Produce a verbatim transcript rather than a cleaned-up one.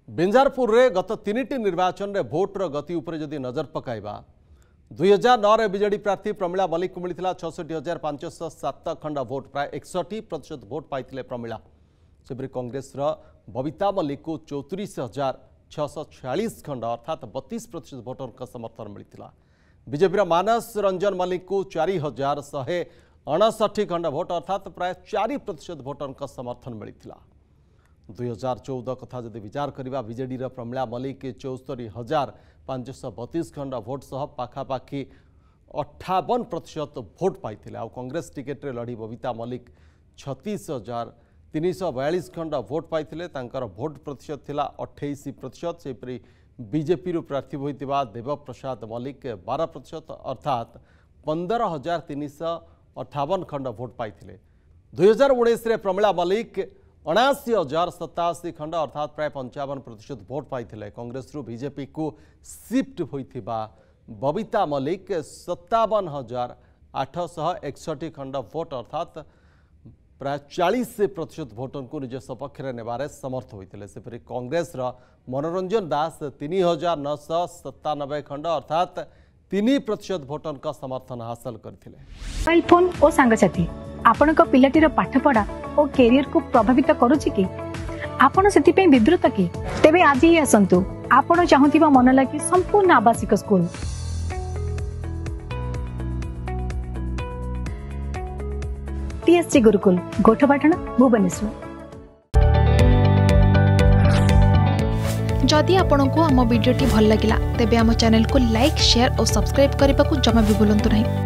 बेंजारपुर रे गत तीन निर्वाचन रे भोटर गति उपरे जदि नजर पकाइबा दुई हजार नौ रे बीजेडी प्रार्थी प्रमिला मल्लिक को मिलता छठी हजार पांचश सात खंड भोट प्राय एकसठी प्रतिशत भोट पाई प्रमिला सेपरी कांग्रेस बबिता मल्लिक को चौतीस हजार छःश छयालीस खंड अर्थात बतीस प्रतिशत भोटर समर्थन मिलता। बीजेपी मानस रंजन मल्लिक को चार हजार शहे अणसठी खंड भोट अर्थात प्राय चार प्रतिशत भोटर समर्थन मिलता। दुई हजार चौदह कथा जदि विचार करवा बीजेडी प्रमिला मल्लिक चौस्तरी हजार पांचश बतीस खंड भोट सह पाखापाखि अठावन प्रतिशत भोट पाई कांग्रेस टिकेट रे लड़ी बबिता मल्लिक छत्तीस हजार तीन सौ बयालीस खंड भोट पाई भोट प्रतिशत थिला अठाईस प्रतिशत सेपरी बीजेपी प्रार्थी होता देवप्रसाद मल्लिक बारह प्रतिशत अर्थात पंदर हजार तीन सौ अठावन खंड भोट पाई दुई हजार उन्नीस प्रमिला मल्लिक अणाशी हजार सताशी खंड अर्थात प्राय पंचावन प्रतिशत भोट पाई कांग्रेस रु बीजेपी को शिफ्ट होइथिबा बबिता मल्लिक सत्तावन हजार आठश एकसठी खंड भोट अर्थात प्राय चालीस प्रतिशत भोटर को निज सपक्ष नेबारे समर्थ होते। सेपरी कांग्रेस मनोरंजन दास तीन हजार नौश सतानबे खंड अर्थात तीन प्रतिशत भोटर का समर्थन हासिल करते। मोबाइल फोन और सांगसाथी आपण पिलाटीर पाठपढ़ा और कैरियर को प्रभावित करुच्ची कि आपण से विवृत कि तेबे आज ही आसतु आपण चाहूबा मन लगी संपूर्ण आवासिक स्कूल टीएससी गुरुकुल गोठपाटण भुवनेश्वर। जदि आपंक आम भिडी भल लगा तेब आम चैनल को लाइक शेयर और सब्सक्राइब करने को जमा भी भूलु नहीं।